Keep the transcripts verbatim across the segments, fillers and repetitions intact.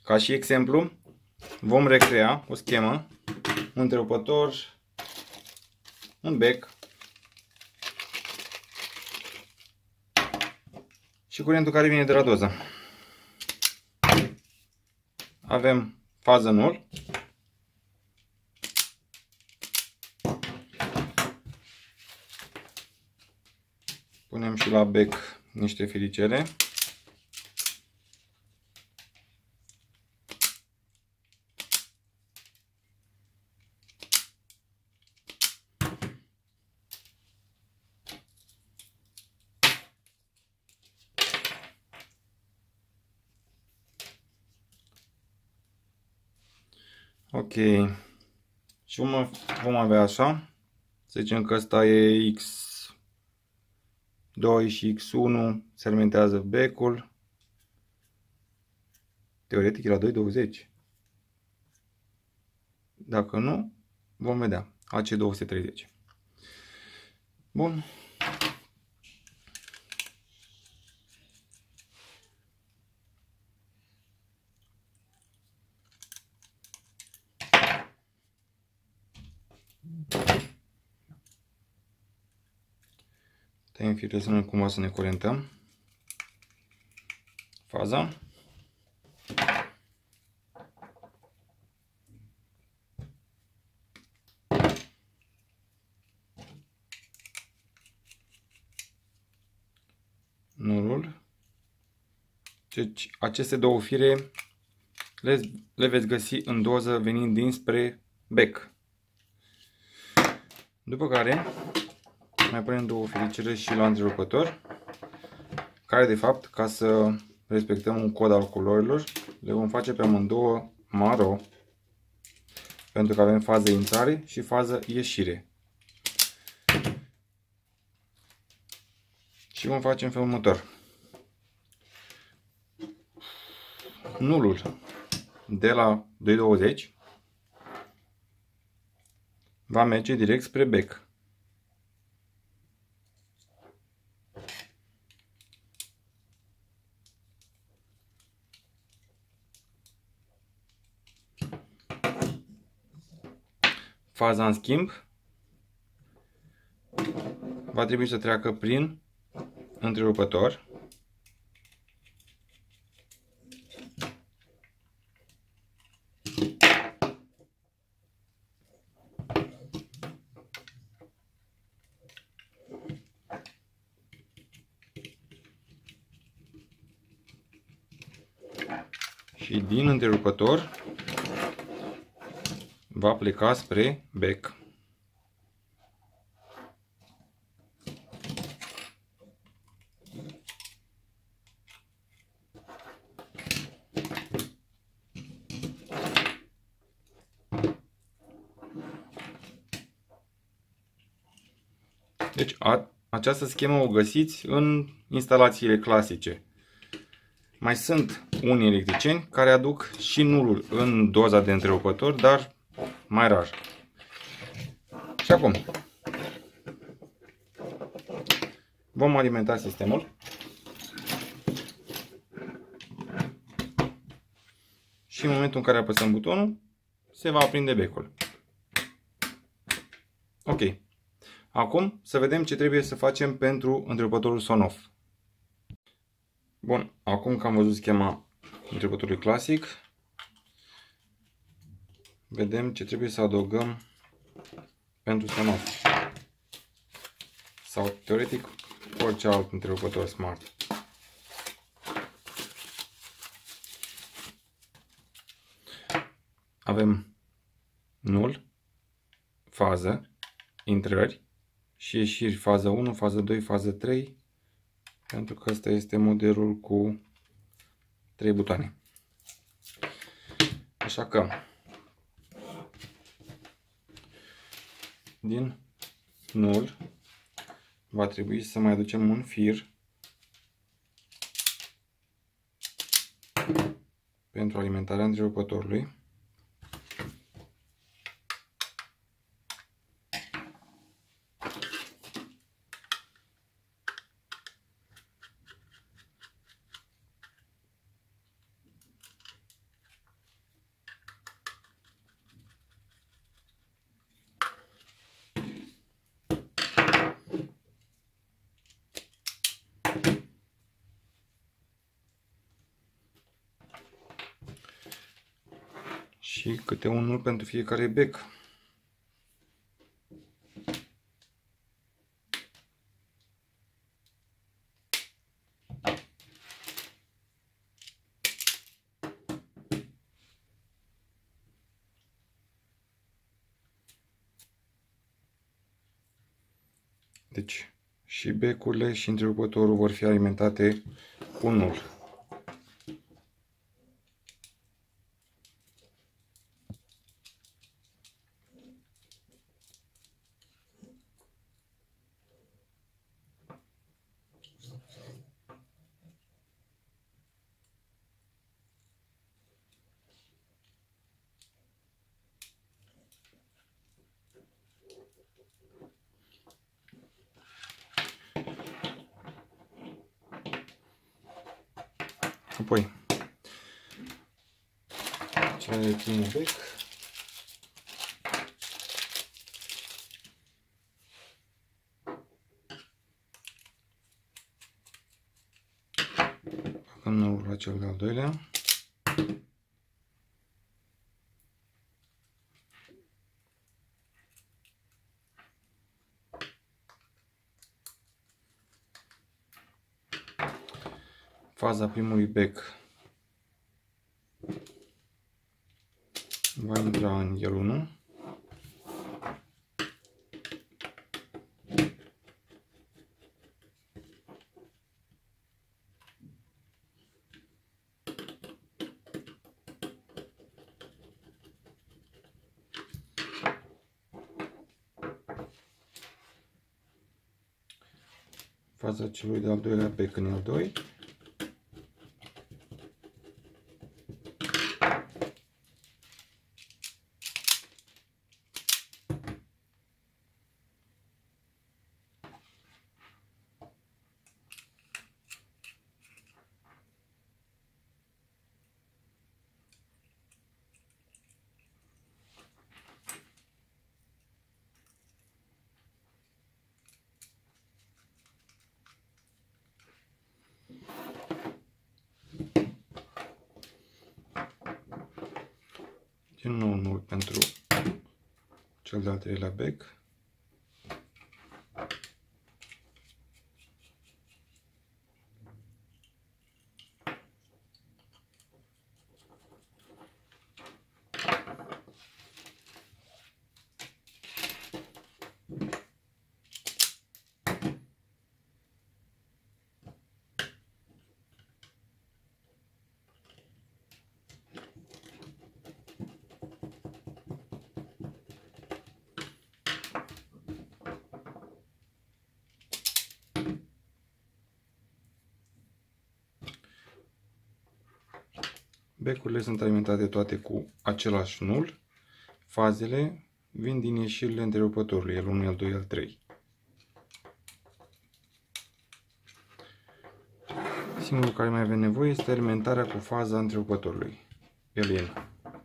Ca și exemplu, vom recrea o schemă, un întrerupător, un bec și curentul care vine de la doză. Avem fază nul, punem și la bec niște filicele. Ok. Și vom, vom avea așa. Să zicem că ăsta e X doi și X unu. Segmentează becul. Teoretic e la doi virgulă douăzeci. Dacă nu, vom vedea. A C două sute treizeci. Bun. Tăiem firele să nu cumva să ne curentăm faza. Nulul. Deci aceste două fire le, le veți găsi în doză venind dinspre bec. După care mai punem două filicele și la întrerupător, care de fapt, ca să respectăm un cod al culorilor, le vom face pe amândouă maro, pentru că avem fază intrare și fază ieșire. Și vom face în felul următor. Nulul de la doi virgulă douăzeci va merge direct spre bec. Faza, în schimb, va trebui să treacă prin întrerupător. Și din întrerupător va pleca spre bec. Deci a, această schemă o găsiți în instalațiile clasice. Mai sunt unii electricieni care aduc și nulul în doza de întrerupător, dar mai rar. Și acum vom alimenta sistemul și în momentul în care apăsăm butonul se va aprinde becul. Ok. Acum să vedem ce trebuie să facem pentru întrerupătorul SON-OFF. Bun, acum că am văzut schema întrerupătorului clasic, vedem ce trebuie să adăugăm pentru SON-OFF. Sau, teoretic, orice alt întrerupător smart. Avem nul, fază, intrări și ieșiri, fază unu, fază doi, fază trei, pentru că ăsta este modelul cu trei butoane. Așa că din nul va trebui să mai aducem un fir pentru alimentarea întrerupătorului. și câte unul pentru fiecare bec. Deci și becurile și întrerupătorul vor fi alimentate cu nul. Apoi, cel de primul bec, băgăm nulul la cel de-al doilea, faza primului bec va intra în el unu. Faza celui de-al doilea bec în el doi. Din nou nul pentru cel de-al treilea bec. Becurile sunt alimentate toate cu același nul. Fazele vin din ieșirile întrerupătorului, el unu, el doi, el trei. Singurul care mai avem nevoie este alimentarea cu faza întrerupătorului, el N.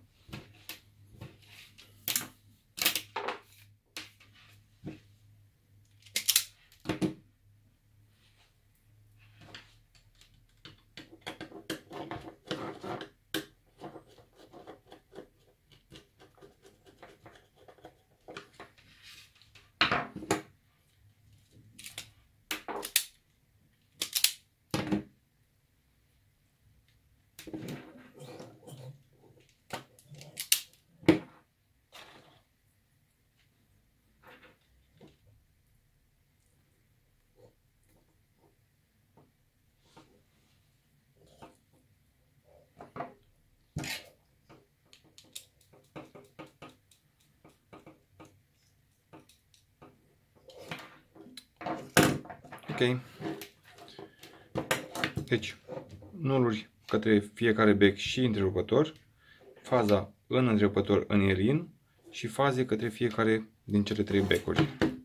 Ok. Deci, nuluri către fiecare bec și întrerupător, faza în întrerupător în Elin și faze către fiecare din cele trei becuri.